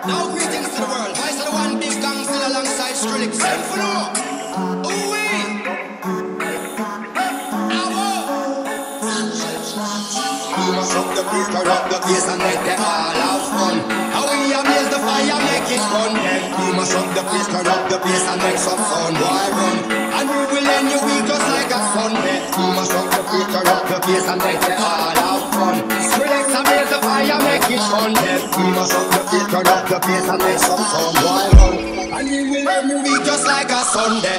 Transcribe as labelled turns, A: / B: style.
A: Now greetings to the world. Voice of the one big gang still alongside Skrillex. Same for now. Ooh-wee. Mash up the beat, corrupt the bass and make them all have fun. How we amaze the fire, make it fun. Then we mash up the beat, corrupt the bass and make some fun. Why run? And we will end your week just like a Sunday. We mash up the beat, corrupt the bass and make them all have fun. Skrillex amaze the fire, make it fun. Then we mash up the beat, corrupt the bass and make some fun. Why run? And we will end your week just like a Sunday.